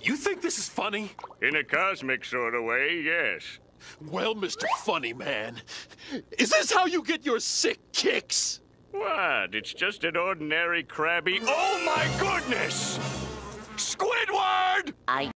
You think this is funny? In a cosmic sort of way, yes. Well, Mr. Funny Man, is this how you get your sick kicks? What? It's just an ordinary crabby... Oh, my goodness! Squidward!